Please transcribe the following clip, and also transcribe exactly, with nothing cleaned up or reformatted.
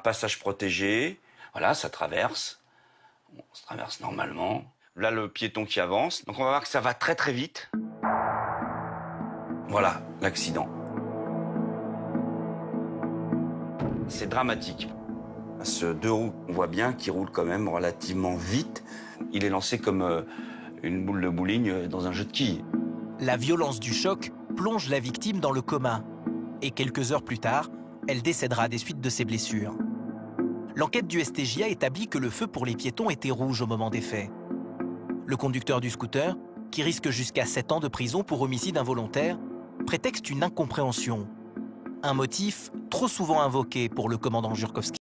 passage protégé. Voilà, ça traverse. On se traverse normalement. Là, le piéton qui avance. Donc, on va voir que ça va très, très vite. Voilà, l'accident. C'est dramatique. Ce deux roues, on voit bien qu'il roule quand même relativement vite. Il est lancé comme euh, une boule de bowling dans un jeu de quilles. La violence du choc plonge la victime dans le coma. Et quelques heures plus tard, elle décédera des suites de ses blessures. L'enquête du S T J A établit que le feu pour les piétons était rouge au moment des faits. Le conducteur du scooter, qui risque jusqu'à sept ans de prison pour homicide involontaire, prétexte une incompréhension. Un motif trop souvent invoqué pour le commandant Jurkowski.